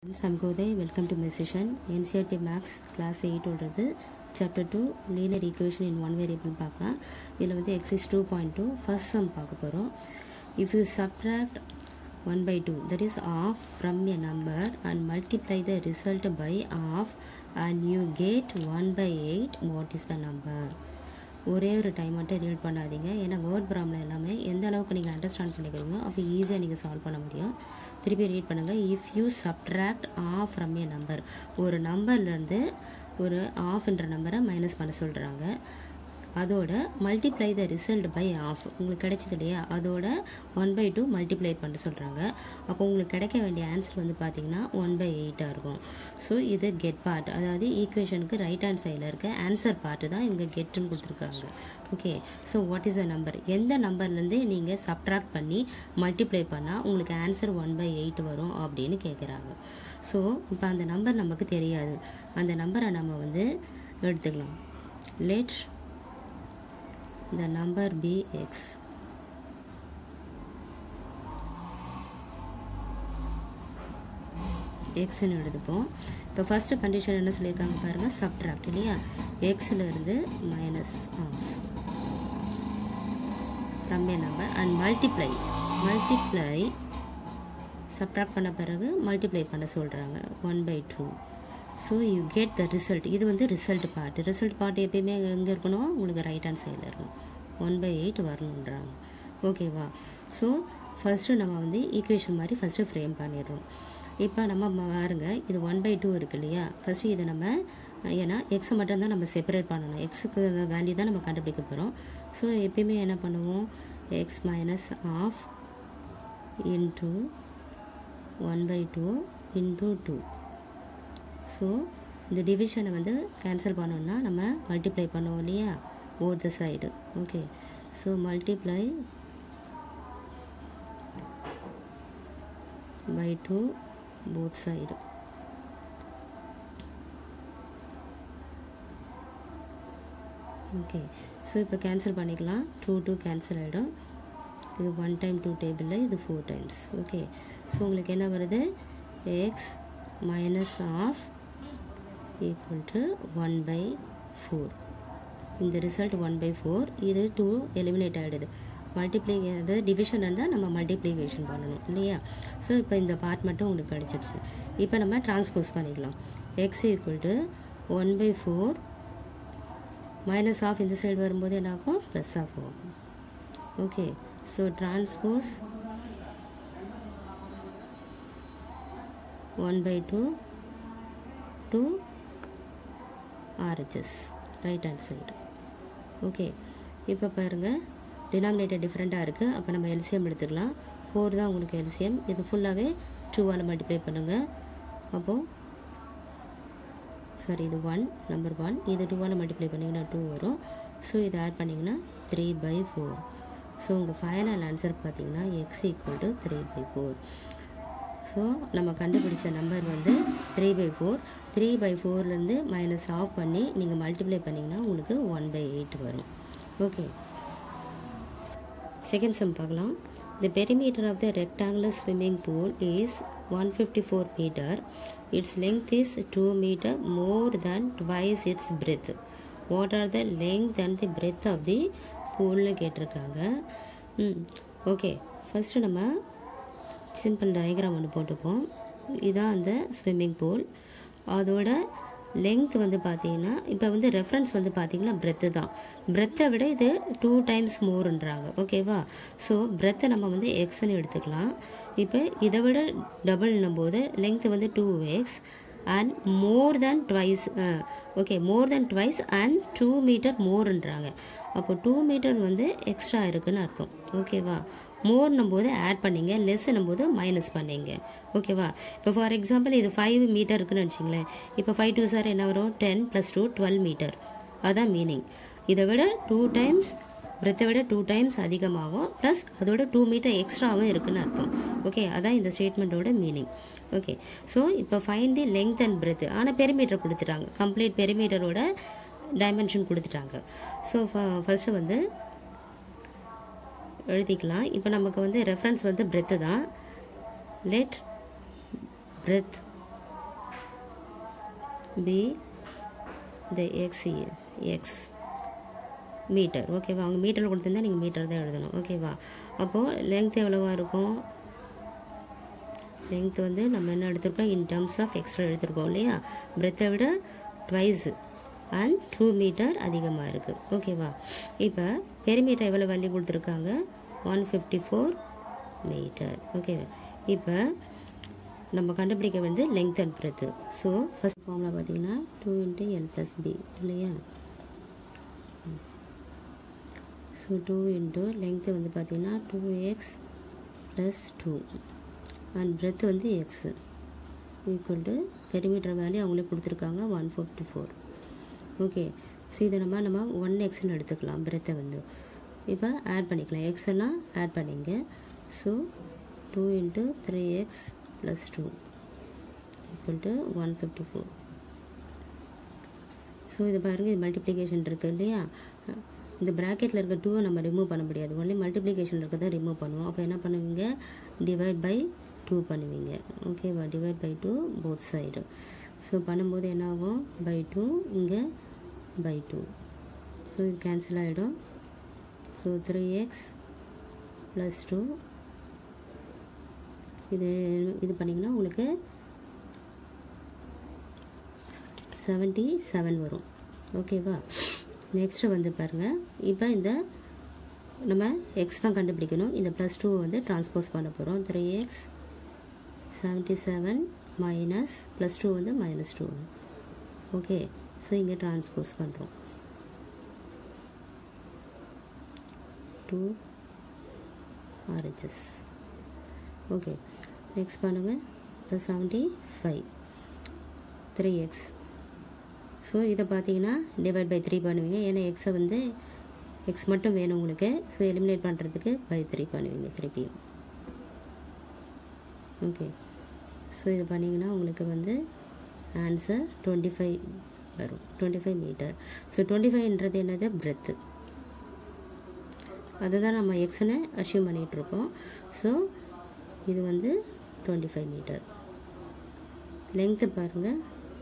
I'm Goday. Welcome to my session. NCERT Max Class 8 ஓடது Chapter 2 Linear Equation in One Variable பார்க்கலாம். இதில் வந்து Exercise 2.2 First sum பார்க்க போகிறோம். If you subtract 1 by 2, that is half from a number and multiply the result by half and you get 1 by 8, what is the number? ஒரே ஒரு time மட்டும் read பண்ணாதீங்க. ஏன்னா வேர்ட் ப்ராப்ளம் எல்லாமே எந்த அளவுக்கு நீங்கள் அண்டர்ஸ்டாண்ட் பண்ணிக்கிறீங்களோ அப்போ ஈஸியாக நீங்கள் சால்வ் பண்ண முடியும். திருப்பி ரீட் பண்ணுங்கள். If you subtract half from a number, ஒரு நம்பர்லேருந்து ஒரு ஆஃப்ன்ற நம்பரை மைனஸ் பண்ண சொல்கிறாங்க. அதோட multiply the result by half, உங்களுக்கு கிடைச்சது இல்லையா, அதோட 1/2 மல்டிப்ளை பண்ண சொல்கிறாங்க. அப்போ உங்களுக்கு கிடைக்க வேண்டிய ஆன்சர் வந்து பார்த்தீங்கன்னா 1/8 இருக்கும். ஸோ இது கெட் பார்ட், அதாவது ஈக்குவேஷனுக்கு ரைட் ஹேண்ட் சைடில் இருக்க ஆன்சர் பார்ட்டு தான் இவங்க கெட்டுன்னு கொடுத்துருக்காங்க. Okay, so what is the number? எந்த நம்பர்லேருந்து நீங்கள் சப்ட்ராக்ட் பண்ணி மல்டிப்ளை பண்ணால் உங்களுக்கு ஆன்சர் 1/8 வரும் அப்படின்னு கேட்குறாங்க. ஸோ இப்போ அந்த நம்பர் நமக்கு தெரியாது. அந்த நம்பரை நம்ம வந்து எடுத்துக்கலாம். Let the number be x. x ன்னு எடுத்துப்போம். இப்போ ஃபர்ஸ்ட் கண்டிஷன் என்ன சொல்லியிருக்காங்க பாருங்க, சப்ட்ராக்ட் இல்லையா, எக்ஸ்ல இருந்து minus from a number and multiply subtract பண்ண பிறகு மல்டிப்ளை பண்ண சொல்கிறாங்க 1/2. So you get the result. இது வந்து ரிசல்ட் பார்ட் எப்பயுமே எங்கே இருக்கணும், உங்களுக்கு ரைட் ஹேண்ட் சைடில் இருக்கும். 1/8 வரணுன்றாங்க. ஓகேவா? ஸோ ஃபஸ்ட்டு நம்ம வந்து ஈக்குவேஷன் மாதிரி ஃபஸ்ட்டு ஃப்ரேம் பண்ணிடுறோம். இப்போ நம்ம பாருங்க, இது 1/2 இருக்கு இல்லையா, ஃபஸ்ட்டு இதை நம்ம, ஏன்னா எக்ஸை மட்டும்தான் நம்ம செப்பரேட் பண்ணணும், எக்ஸுக்கு வேல்யூ தான் நம்ம கண்டுபிடிக்க போகிறோம். ஸோ எப்பயுமே என்ன பண்ணுவோம், x minus half into 1/2 into 2. So இந்த டிவிஷனை வந்து கேன்சல் பண்ணோம்னா நம்ம மல்டிப்ளை பண்ணுவோம் இல்லையா, both side. Okay, so multiply by 2 both side. Okay, so இப்போ கேன்சல் பண்ணிக்கலாம். 2 கேன்சல் ஆகிடும். இது 1 டைம் 2 டேபிளில் இது 4 டைம்ஸ். ஓகே, ஸோ உங்களுக்கு என்ன வருது, x minus half equal to 1/4. இந்த ரிசல்ட் 1/4. இது 2 எலிமினேட் ஆகிடுது. மல்டிப்ளை, அதாவது டிவிஷன் இருந்தால் நம்ம மல்டிப்ளிகேஷன் பண்ணணும் இல்லையா. ஸோ இப்போ இந்த பார்ட் மட்டும் உங்களுக்கு கிடச்சிருச்சு. இப்போ நம்ம டிரான்ஸ்போஸ் பண்ணிக்கலாம். X equal to 1/4 minus half இந்த சைடு வரும்போது என்ன ஆகும், ப்ளஸ் ஆஃப் ஆகும். Okay, so transpose 1/2 to RHS right hand side. Okay, இப்போ பாருங்கள் டினாமினேட்டர் டிஃப்ரெண்ட்டாக இருக்குது. அப்போ நம்ம எல்சிஎம் எடுத்துக்கலாம். 4 தான் உங்களுக்கு எல்சிஎம். இது ஃபுல்லாகவே 2ஆல் மல்டிப்ளை பண்ணுங்கள். அப்போது சாரி, இது 1 நம்பர் 1, இது 2ஆல் மல்டிப்ளை பண்ணிங்கன்னா 2 வரும். ஸோ இதை ஆட் பண்ணிங்கன்னா 3/4. ஸோ உங்கள் ஃபைனல் ஆன்சர் பார்த்தீங்கன்னா எக்ஸ் ஈக்குவல் டு 3/4. ஸோ நம்ம கண்டுபிடிச்ச நம்பர் வந்து 3/4. 3/4லேருந்து மைனஸ் ஆஃப் பண்ணி நீங்கள் மல்டிப்ளை பண்ணிங்கன்னா உங்களுக்கு 1/8 வரும். ஓகே, செகண்ட் சம் பார்க்கலாம். The perimeter of the rectangular swimming pool is 154 meter. Its length is 2 meter, more than twice its breadth. What are the length and the breadth of the pool னு கேட்டிருக்காங்க. Okay, first நம்ம simple diagram ஒன்று போட்டுப்போம். இதுதான் அந்த swimming pool. அதோட length வந்து பார்த்தீங்கன்னா, இப்போ வந்து ரெஃபரன்ஸ் வந்து பார்த்தீங்கன்னா பிரெத்து தான். பிரெத்தை விட இது 2 டைம்ஸ் மோர்ன்றாங்க. ஓகேவா? ஸோ பிரெத்தை நம்ம வந்து எக்ஸ்ன்னு எடுத்துக்கலாம். இப்போ இதை விட டபுள்னும் போது லெங்த் வந்து 2x and more than twice. Okay, more than twice and 2 metre மோர்ன்றாங்க. அப்போ 2 மீட்டர் வந்து எக்ஸ்ட்ரா இருக்குன்னு அர்த்தம். ஓகேவா? மோர்னும் போது ஆட் பண்ணிங்க, லெஸ்ஸுன்னும் போது மைனஸ் பண்ணிங்க. ஓகேவா? இப்போ ஃபார் எக்ஸாம்பிள் இது 5 மீட்டர் இருக்குன்னு வச்சிங்களேன். இப்போ 5 2 சார் என்ன வரும், 10 + 2 12 மீட்டர். அதான் மீனிங். இதை விட 2 டைம்ஸ், பிரெத்தை விட 2 டைம்ஸ் அதிகமாகும், ப்ளஸ் அதோட 2 மீட்டர் எக்ஸ்ட்ராவும் இருக்குன்னு அர்த்தம். ஓகே, அதான் இந்த ஸ்டேட்மெண்ட்டோட மீனிங். ஓகே, ஸோ இப்போ find the length and breadth. ஆனால் பெரிமீட்டர் கொடுத்துட்டாங்க, கம்ப்ளீட் பெரிமீட்டரோட டைமென்ஷன் கொடுத்துட்டாங்க. ஸோ ஃபஸ்ட்டு வந்து எழுதிக்கலாம். இப்போ நமக்கு வந்து ரெஃபரன்ஸ் வந்து பிரெத்து தான். Let breadth be the x metre. ஓகேவா, அவங்க மீட்டரில் கொடுத்துருந்தா நீங்கள் மீட்டர் தான் எழுதணும். ஓகேவா, அப்போது லென்த் எவ்வளோவா இருக்கும்? லென்த் வந்து நம்ம என்ன எடுத்திருக்கோம்? இன் டேர்ம்ஸ் ஆஃப் எக்ஸ்ட்ரா எடுத்திருக்கோம் இல்லையா? பிரெத்தை விட ட்வைஸ் அண்ட் 2 மீட்டர் அதிகமாக இருக்குது. ஓகேவா, இப்போ பெரிமீட்டர் எவ்வளோ வேல்யூ கொடுத்துருக்காங்க? 154 மீட்டர். ஓகேவா, இப்போ நம்ம கண்டுபிடிக்க வந்து length and breadth. So first formula பார்த்தீங்கன்னா 2 × L + B இல்லையா? ஸோ 2 × லென்த்து வந்து பார்த்தீங்கன்னா 2x + 2 அண்ட் பிரெத்து வந்து x equal to perimeter value அவங்களே கொடுத்துருக்காங்க 154. ஓகே, ஸோ இதை நம்ம 1xன்னு எடுத்துக்கலாம். பிரெத்தை வந்து இப்போ ஆட் பண்ணிக்கலாம். எக்ஸ் எல்லாம் ஆட் பண்ணிங்க. So 2 × 3x + 2 equal to 154. So இது பாருங்கள், இது மல்டிப்ளிகேஷன் இருக்குது இல்லையா? இந்த ப்ராக்கெட்டில் இருக்க 2 நம்ம ரிமூவ் பண்ண முடியாது. ஒன்லி மல்டிப்ளிகேஷன் இருக்கிறத ரிமூவ் பண்ணுவோம். அப்போ என்ன பண்ணுவீங்க? டிவைட் பை 2 பண்ணுவீங்க. ஓகேவா, divide by 2 both side. So பண்ணும்போது என்ன ஆகும்? பை 2 இங்கே பை 2. ஸோ இது கேன்சல் ஆகிடும். ஸோ 3x + 2 இது பண்ணிங்கன்னா உங்களுக்கு 77 வரும். ஓகேவா, நெக்ஸ்ட்டு வந்து பாருங்கள், இப்போ இந்த நம்ம எக்ஸ் தான் கண்டுபிடிக்கணும். இந்த +2 வந்து ட்ரான்ஸ்போஸ் பண்ண போகிறோம். 3x 77 மைனஸ் +2 வந்து -2. ஓகே, ஸோ இங்கே ட்ரான்ஸ்போஸ் பண்ணுறோம். 2 RHS. ஓகே, நெக்ஸ்ட் பண்ணுங்கள். இப்போ 75 3x. ஸோ இதை பார்த்தீங்கன்னா டிவைட் பை 3 பண்ணுவீங்க. ஏன்னா எக்ஸை வந்து எக்ஸ் மட்டும் வேணும் உங்களுக்கு. ஸோ எலிமினேட் பண்ணுறதுக்கு பை 3 பண்ணுவீங்க திருப்பியும். ஓகே, ஸோ இது பண்ணிங்கன்னா உங்களுக்கு வந்து ஆன்சர் 25 வரும். 25 மீட்டர். ஸோ 25ன்றது என்னது? பிரெத்து. அதுதான் நம்ம எக்ஸ்ன்னு அஷ்யூம் பண்ணிகிட்ருக்கோம். ஸோ இது வந்து 25 மீட்டர். லென்த்து பாருங்கள்,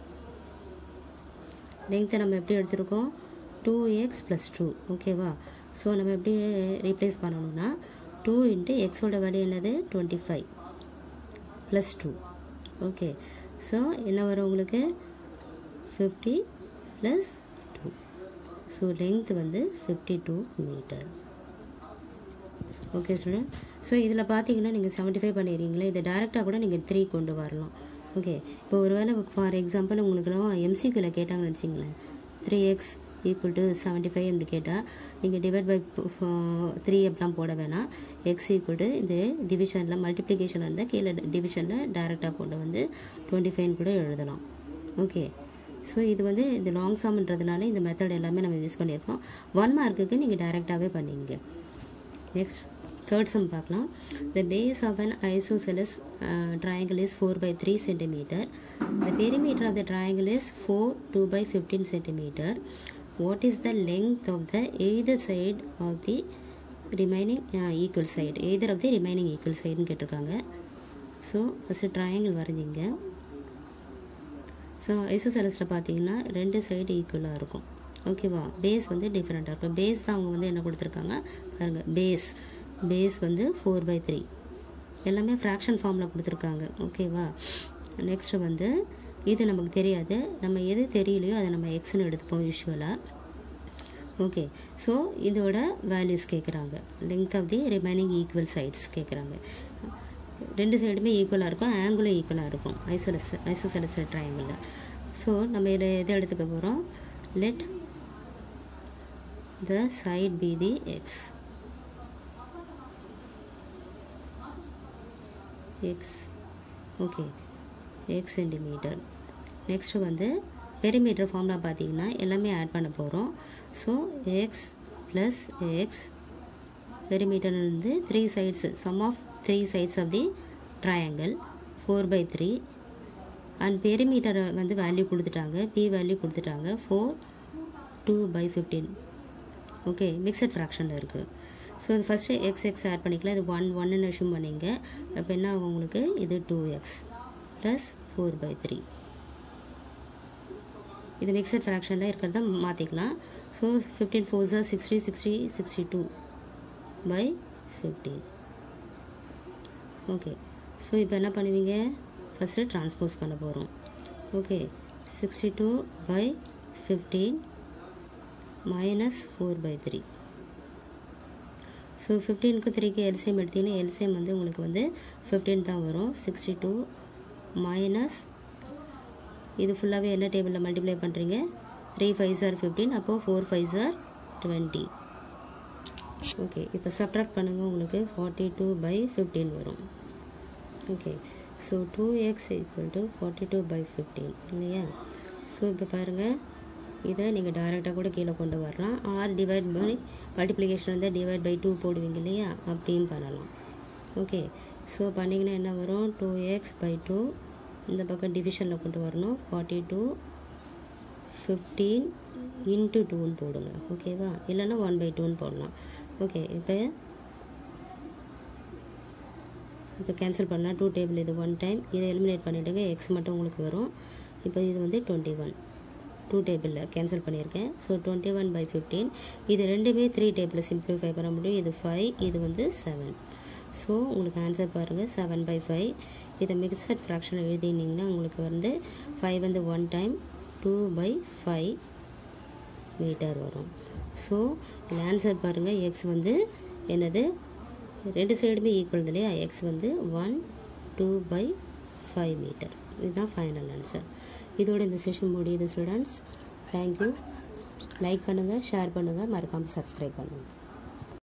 லென்த்தை நம்ம எப்படி எடுத்துருக்கோம்? 2x + 2. ஓகேவா, ஸோ நம்ம எப்படி ரீப்ளேஸ் பண்ணணும்னா 2 × எக்ஸோட வேல்யூ என்னது? 25 + 2. ஓகே, ஸோ என்ன வரும் உங்களுக்கு? 50 + 2. ஸோ லென்த் வந்து 52 மீட்டர். ஓகே ஸ்டூடெண்ட், ஸோ இதில் பார்த்தீங்கன்னா நீங்கள் 75 பண்ணிடுறீங்களே, இதை டேரெக்டாக கூட நீங்கள் 3 கொண்டு வரலாம். ஓகே, இப்போ ஒரு வேளை ஃபார் எக்ஸாம்பிள் உங்களுக்குலாம் எம்சிக்யூவில் கேட்டாங்கன்னு வச்சிங்களேன், 3x = 75 என்று கேட்டால் நீங்கள் டிவைட் பை 3 அப்படிலாம் போட வேணாம். எக்ஸ் ஈக்குவல் டு இந்த டிவிஷனில் மல்டிப்ளிகேஷன் இருந்தால் கீழே டிவிஷனில் டேரெக்டாக கொண்டு வந்து 25 கூட எழுதலாம். ஓகே, ஸோ இது வந்து இந்த லாங் சம்ன்றதுனால இந்த மெத்தட் எல்லாமே நம்ம யூஸ் பண்ணியிருக்கோம். 1 மார்க்குக்கு நீங்கள் டேரெக்டாகவே பண்ணிங்க. நெக்ஸ்ட் தேர்ட் சம் பார்க்கலாம். The base of an isosceles triangle is 4/3 cm. The perimeter of the triangle is 4 2/15 cm. What is the length of the either side of the remaining equal side? Either of the remaining equal side ன்னு கேட்டிருக்காங்க. So first triangle வரைஞ்சிங்க. So ஐசோசெலஸில் பார்த்தீங்கன்னா 2 side ஈக்குவலாக இருக்கும். ஓகேவா, base வந்து டிஃப்ரெண்ட்டாக இருக்கும். பேஸ் தான் அவங்க வந்து என்ன கொடுத்துருக்காங்க பாருங்கள். பேஸ் வந்து 4/3 எல்லாமே ஃப்ராக்ஷன் ஃபார்மில் கொடுத்துருக்காங்க. ஓகேவா, நெக்ஸ்ட்டு வந்து இது நமக்கு தெரியாது. நம்ம எது தெரியலையோ அதை நம்ம எக்ஸ்ன்னு எடுத்துப்போம் யூஸ்வலாக. ஓகே, ஸோ இதோட வேல்யூஸ் கேட்குறாங்க. Length of the remaining equal sides கேட்குறாங்க. 2 சைடுமே ஈக்குவலாக இருக்கும், ஆங்கிளும் ஈக்குவலாக இருக்கும் ஐசோசெலஸ் ட்ரையாங்கிளில். ஸோ நம்ம இதை எதை எடுத்துக்க போகிறோம்? Let the side be the x. Okay, x centimetre. Next வந்து பெரிமீட்டர் ஃபார்முலா பார்த்தீங்கன்னா எல்லாமே ஆட் பண்ண போகிறோம். So x plus x perimeter வந்து 3 sides, sum of 3 sides of the triangle 4/3 and perimeter வந்து வேல்யூ கொடுத்துட்டாங்க, பி வேல்யூ கொடுத்துட்டாங்க 4 2/15. ஓகே, மிக்சட் ஃப்ராக்ஷனில் இருக்குது. ஸோ இது ஃபஸ்ட்டு எக்ஸ் ஆட் பண்ணிக்கலாம். இது 1 அஷ்யூம் பண்ணிங்க. அப்போ என்ன ஆகும் உங்களுக்கு? இது 2x + 4/3. இது மிக்சட் ஃப்ராக்ஷனில் இருக்கிறத மாற்றிக்கலாம். So 15 4s are 60 60 62 by 15. Okay, so இப்போ என்ன பண்ணுவீங்க, ஃபஸ்ட்டு ட்ரான்ஸ்போஸ் பண்ண போகிறோம். Okay, 62 by 15 minus 4 by 3. ஸோ 15க்கு 3க்கு எல்சிஎம் எடுத்தீங்கன்னா எல்சிஎம் வந்து உங்களுக்கு வந்து 15 தான் வரும். 62 மைனஸ் இது ஃபுல்லாகவே என்ன டேபிளில் மல்டிப்ளை பண்ணுறீங்க, 3 5s are 15, அப்போது 4 5s are 20. ஓகே, இப்போ சப்ட்ராக்ட் பண்ணுங்கள், உங்களுக்கு 42 by 15 வரும். Okay, so 2x equal to 42 by 15 இல்லையா. ஸோ இப்போ பாருங்கள், இதை நீங்கள் டைரெக்டாக கூட கீழே கொண்டு வரலாம். ஆர் டிவைட் பை மல்டிப்ளிகேஷன் வந்து டிவைட் பை 2 போடுவீங்க இல்லையா, அப்படியும் பண்ணலாம். ஓகே, ஸோ பண்ணிங்கன்னா என்ன வரும், 2x by 2 இந்த பக்கம் டிவிஷனில் கொண்டு வரணும். 42 15 into 2ன்னு போடுங்க. ஓகேவா, இல்லைன்னா 1 by 2ன்னு போடலாம். ஓகே, இப்போ கேன்சல் பண்ணலாம். 2 டேபிள் இது 1 டைம், இதை எலிமினேட் பண்ணிவிடுங்க. எக்ஸ் மட்டும் உங்களுக்கு வரும். இப்போ இது வந்து 21 2 டேபிளில் கேன்சல் பண்ணியிருக்கேன். ஸோ 21 by 15 இது ரெண்டுமே 3 டேபிளில் சிம்பிளிஃபை பண்ண முடியும். இது 5, இது வந்து 7. ஸோ உங்களுக்கு ஆன்சர் பாருங்கள், 7 by 5. இதை மிக்சட் ஃப்ராக்ஷன் எழுதினீங்கன்னா உங்களுக்கு வந்து 5 வந்து 1 டைம் 2 by 5 மீட்டர் வரும். ஸோ இந்த ஆன்சர் பாருங்கள், எக்ஸ் வந்து என்னது, ரெண்டு சைடுமே ஈக்குவல் இல்லையா, எக்ஸ் வந்து 1 2 by 5 மீட்டர். இதுதான் ஃபைனல் ஆன்சர். இதோட இந்த செஷன் முடியுது ஸ்டூடெண்ட்ஸ். தேங்க்யூ. லைக் பண்ணுங்கள், ஷேர் பண்ணுங்கள், மறக்காமல் சப்ஸ்கிரைப் பண்ணுங்கள்.